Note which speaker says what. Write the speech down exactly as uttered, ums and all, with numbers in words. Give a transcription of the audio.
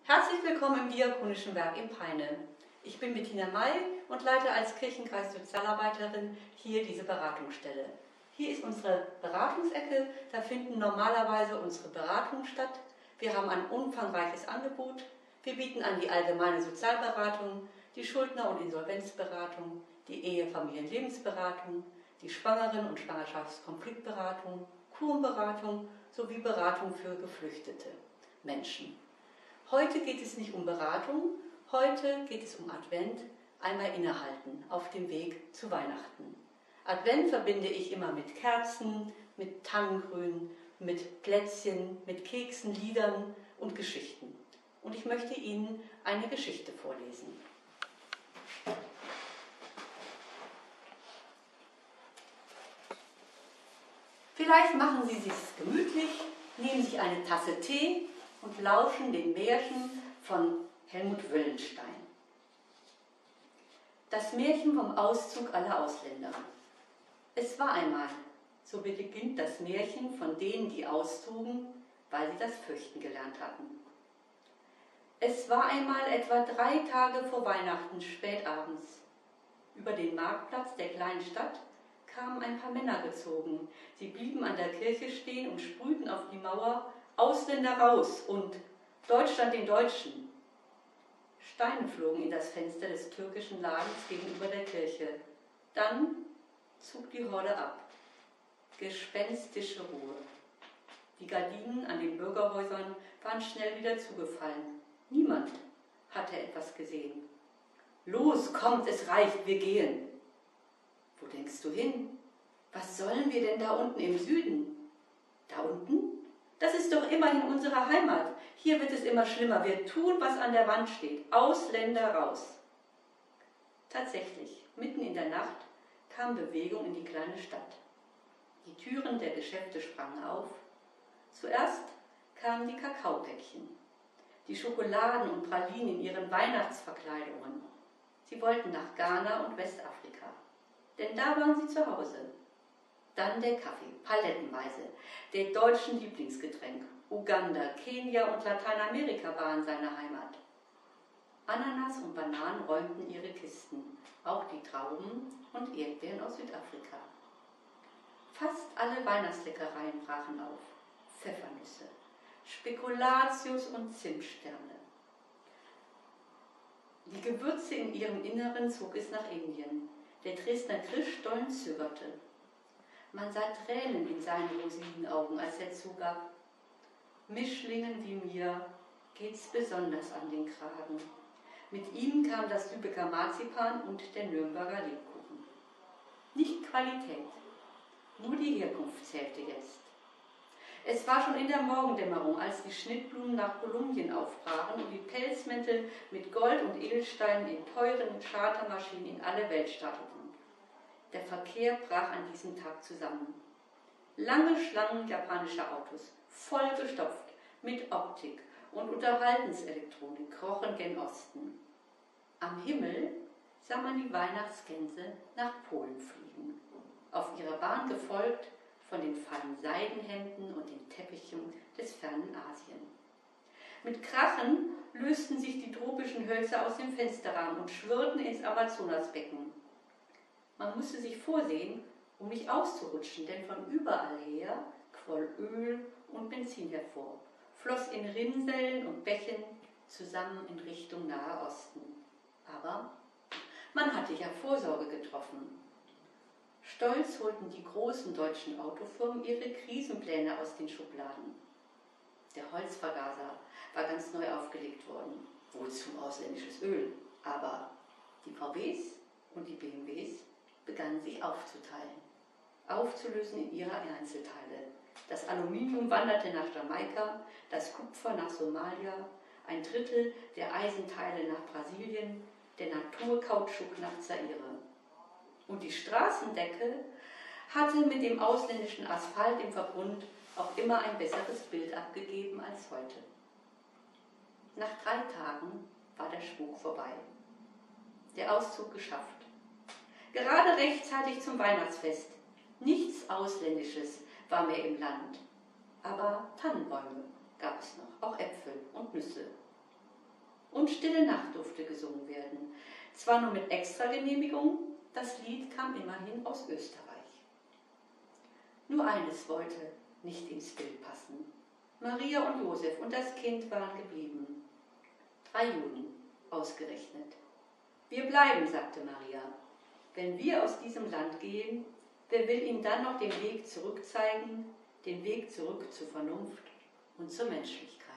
Speaker 1: Herzlich willkommen im Diakonischen Werk in Peine. Ich bin Bettina May und leite als Kirchenkreis-Sozialarbeiterin hier diese Beratungsstelle. Hier ist unsere Beratungsecke, da finden normalerweise unsere Beratungen statt. Wir haben ein umfangreiches Angebot. Wir bieten an die allgemeine Sozialberatung, die Schuldner- und Insolvenzberatung, die Ehe-, Familien-, Lebensberatung, die Schwangeren- und Schwangerschaftskonfliktberatung, Kurvenberatung sowie Beratung für geflüchtete Menschen. Heute geht es nicht um Beratung, heute geht es um Advent, einmal innehalten auf dem Weg zu Weihnachten. Advent verbinde ich immer mit Kerzen, mit Tannengrün, mit Plätzchen, mit Keksen, Liedern und Geschichten. Und ich möchte Ihnen eine Geschichte vorlesen. Vielleicht machen Sie sich gemütlich, nehmen sich eine Tasse Tee und lauschen den Märchen von Helmut Wöllenstein. Das Märchen vom Auszug aller Ausländer. Es war einmal, so beginnt das Märchen von denen, die auszogen, weil sie das Fürchten gelernt hatten. Es war einmal etwa drei Tage vor Weihnachten, spät abends. Über den Marktplatz der kleinen Stadt kamen ein paar Männer gezogen. Sie blieben an der Kirche stehen und sprühten auf die Mauer: Ausländer raus und Deutschland den Deutschen. Steine flogen in das Fenster des türkischen Ladens gegenüber der Kirche. Dann zog die Horde ab. Gespenstische Ruhe. Die Gardinen an den Bürgerhäusern waren schnell wieder zugefallen. Niemand hatte etwas gesehen. Los, kommt, es reicht, wir gehen. Wo denkst du hin? Was sollen wir denn da unten im Süden? Da unten? Das ist doch immerhin unsere Heimat. Hier wird es immer schlimmer. Wir tun, was an der Wand steht. Ausländer raus. Tatsächlich, mitten in der Nacht kam Bewegung in die kleine Stadt. Die Türen der Geschäfte sprangen auf. Zuerst kamen die Kakaopäckchen, die Schokoladen und Pralinen in ihren Weihnachtsverkleidungen. Sie wollten nach Ghana und Westafrika, denn da waren sie zu Hause. Dann der Kaffee, palettenweise, der deutschen Lieblingsgetränk. Uganda, Kenia und Lateinamerika waren seine Heimat. Ananas und Bananen räumten ihre Kisten, auch die Trauben und Erdbeeren aus Südafrika. Fast alle Weihnachtsleckereien brachen auf. Pfeffernüsse, Spekulatius und Zimtsterne. Die Gewürze in ihrem Inneren zog es nach Indien. Der Dresdner Christstollen zögerte. Man sah Tränen in seinen rosigen Augen, als er zugab: Mischlingen wie mir geht's besonders an den Kragen. Mit ihm kam das Lübecker Marzipan und der Nürnberger Lebkuchen. Nicht Qualität, nur die Herkunft zählte jetzt. Es war schon in der Morgendämmerung, als die Schnittblumen nach Kolumbien aufbrachen und die Pelzmäntel mit Gold und Edelsteinen in teuren Chartermaschinen in alle Welt starteten. Der Verkehr brach an diesem Tag zusammen. Lange Schlangen japanischer Autos, vollgestopft mit Optik und Unterhaltenselektronik, krochen gen Osten. Am Himmel sah man die Weihnachtsgänse nach Polen fliegen, auf ihrer Bahn gefolgt von den feinen Seidenhemden und den Teppichen des fernen Asien. Mit Krachen lösten sich die tropischen Hölzer aus dem Fensterrahmen und schwirrten ins Amazonasbecken. Man musste sich vorsehen, um nicht auszurutschen, denn von überall her quoll Öl und Benzin hervor, floss in Rinnsellen und Bächen zusammen in Richtung Nahe Osten. Aber man hatte ja Vorsorge getroffen. Stolz holten die großen deutschen Autofirmen ihre Krisenpläne aus den Schubladen. Der Holzvergaser war ganz neu aufgelegt worden. Wozu ausländisches Öl? Aber die V Ws und die B M Ws begannen sich aufzuteilen, aufzulösen in ihre Einzelteile. Das Aluminium wanderte nach Jamaika, das Kupfer nach Somalia, ein Drittel der Eisenteile nach Brasilien, der Naturkautschuk nach Zaire. Und die Straßendecke hatte mit dem ausländischen Asphalt im Verbund auch immer ein besseres Bild abgegeben als heute. Nach drei Tagen war der Spuk vorbei. Der Auszug geschafft. Gerade rechtzeitig zum Weihnachtsfest. Nichts Ausländisches war mehr im Land. Aber Tannenbäume gab es noch, auch Äpfel und Nüsse. und Stille Nacht durfte gesungen werden. Zwar nur mit Extragenehmigung, das Lied kam immerhin aus Österreich. Nur eines wollte nicht ins Bild passen. Maria und Josef und das Kind waren geblieben. Drei Juden, ausgerechnet. Wir bleiben, sagte Maria. Wenn wir aus diesem Land gehen, wer will ihnen dann noch den Weg zurück zeigen, den Weg zurück zur Vernunft und zur Menschlichkeit?